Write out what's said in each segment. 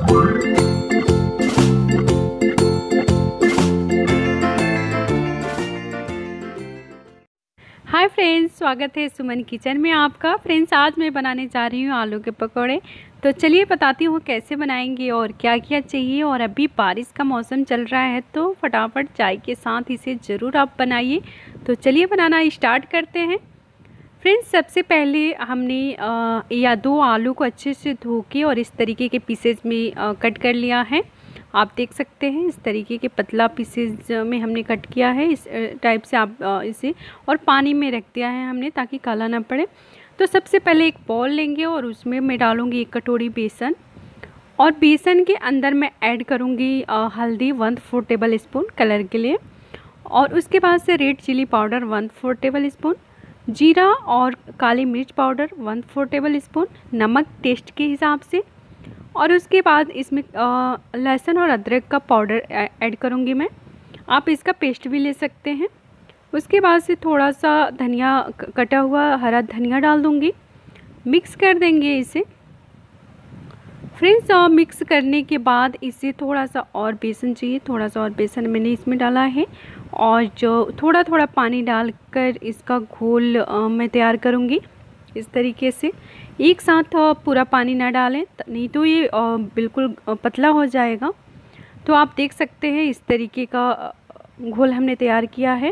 Hi friends, स्वागत है सुमन kitchen में आपका। फ्रेंड्स, आज मैं बनाने जा रही हूँ आलू के पकौड़े। तो चलिए बताती हूँ कैसे बनाएंगे और क्या क्या चाहिए। और अभी बारिश का मौसम चल रहा है तो फटाफट चाय के साथ इसे ज़रूर आप बनाइए। तो चलिए बनाना स्टार्ट करते हैं। फ्रेंड्स, सबसे पहले हमने या 2 आलू को अच्छे से धो के और इस तरीके के पीसेज में कट कर लिया है। आप देख सकते हैं इस तरीके के पतला पीसेज में हमने कट किया है। इस टाइप से आप इसे और पानी में रख दिया है हमने ताकि काला ना पड़े। तो सबसे पहले एक बॉल लेंगे और उसमें मैं डालूँगी 1 कटोरी बेसन। और बेसन के अंदर मैं ऐड करूँगी हल्दी 1/4 टेबल स्पून कलर के लिए। और उसके बाद से red chilli powder 1/4 tablespoon, जीरा और काली मिर्च पाउडर 1/4 टेबल स्पून, नमक टेस्ट के हिसाब से। और उसके बाद इसमें लहसुन और अदरक का पाउडर ऐड करूँगी मैं। आप इसका पेस्ट भी ले सकते हैं। उसके बाद से थोड़ा सा धनिया, कटा हुआ हरा धनिया डाल दूँगी। मिक्स कर देंगे इसे। फ्रेंड्स, मिक्स करने के बाद इसे थोड़ा सा और बेसन चाहिए, थोड़ा सा और बेसन मैंने इसमें डाला है। और जो थोड़ा थोड़ा पानी डालकर इसका घोल मैं तैयार करूँगी। इस तरीके से एक साथ पूरा पानी ना डालें, नहीं तो ये बिल्कुल पतला हो जाएगा। तो आप देख सकते हैं इस तरीके का घोल हमने तैयार किया है।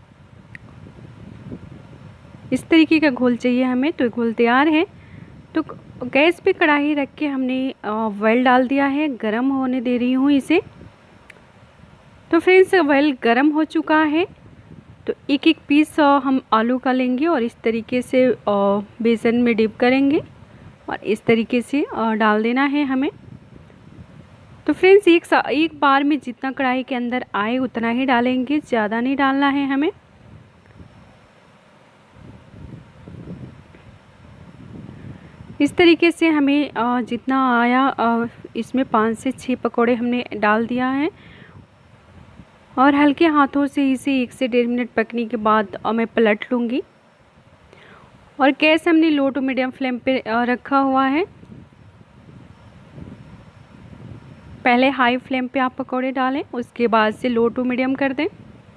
इस तरीके का घोल चाहिए हमें। तो घोल तैयार है। तो गैस पे कढ़ाई रख के हमने ऑयल डाल दिया है, गरम होने दे रही हूँ इसे। तो फ्रेंड्स, ऑयल गरम हो चुका है। तो एक एक पीस हम आलू का लेंगे और इस तरीके से बेसन में डिप करेंगे और इस तरीके से डाल देना है हमें। तो फ्रेंड्स, एक बार में जितना कढ़ाई के अंदर आए उतना ही डालेंगे, ज़्यादा नहीं डालना है हमें। इस तरीके से हमें जितना आया इसमें 5 से 6 पकौड़े हमने डाल दिया है। और हल्के हाथों से इसे 1 से 1.5 मिनट पकने के बाद मैं पलट लूँगी। और गैस हमने लो टू मीडियम फ्लेम पे रखा हुआ है। पहले हाई फ्लेम पे आप पकौड़े डालें, उसके बाद से लो टू मीडियम कर दें।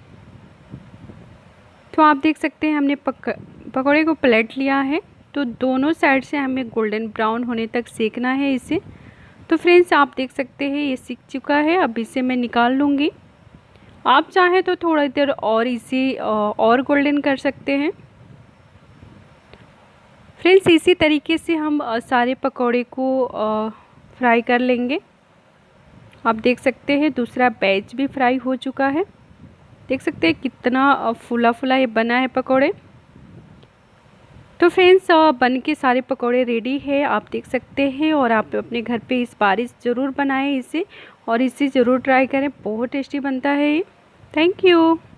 तो आप देख सकते हैं हमने पकौड़े को पलट लिया है। तो दोनों साइड से हमें गोल्डन ब्राउन होने तक सेकना है इसे। तो फ्रेंड्स, आप देख सकते हैं ये सीख चुका है। अब इसे मैं निकाल लूँगी। आप चाहें तो थोड़ी देर और इसे और गोल्डन कर सकते हैं। फ्रेंड्स, इसी तरीके से हम सारे पकौड़े को फ्राई कर लेंगे। आप देख सकते हैं दूसरा बैच भी फ्राई हो चुका है। देख सकते हैं कितना फूला फूला ये बना है पकौड़े। तो फ्रेंड्स, बन के सारे पकौड़े रेडी है, आप देख सकते हैं। और आप अपने घर पे इस बारिश ज़रूर बनाएं इसे और इसे ज़रूर ट्राई करें, बहुत टेस्टी बनता है ये। Thank you.